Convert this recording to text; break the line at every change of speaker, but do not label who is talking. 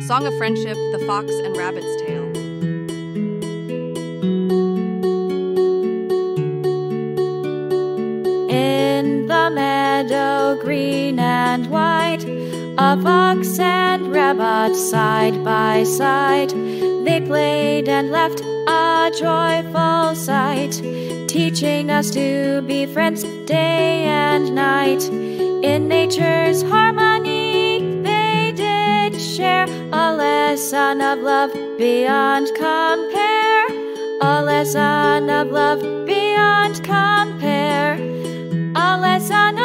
Song of Friendship, The Fox and Rabbit's Tale.
In the meadow green and white, a fox and rabbit side by side. They played and left a joyful sight, teaching us to be friends day and night. In nature's harmony they did share a lesson of love beyond compare, a lesson of love beyond compare, a lesson